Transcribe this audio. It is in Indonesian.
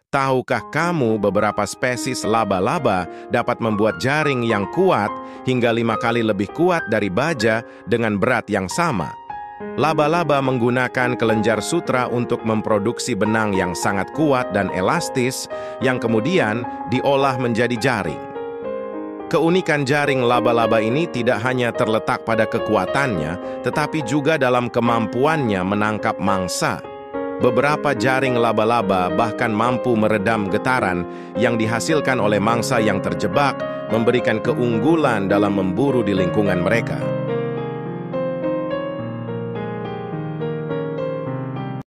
Tahukah kamu beberapa spesies laba-laba dapat membuat jaring yang kuat hingga 5 kali lebih kuat dari baja dengan berat yang sama? Laba-laba menggunakan kelenjar sutra untuk memproduksi benang yang sangat kuat dan elastis yang kemudian diolah menjadi jaring. Keunikan jaring laba-laba ini tidak hanya terletak pada kekuatannya, tetapi juga dalam kemampuannya menangkap mangsa. Beberapa jaring laba-laba bahkan mampu meredam getaran yang dihasilkan oleh mangsa yang terjebak, memberikan keunggulan dalam memburu di lingkungan mereka.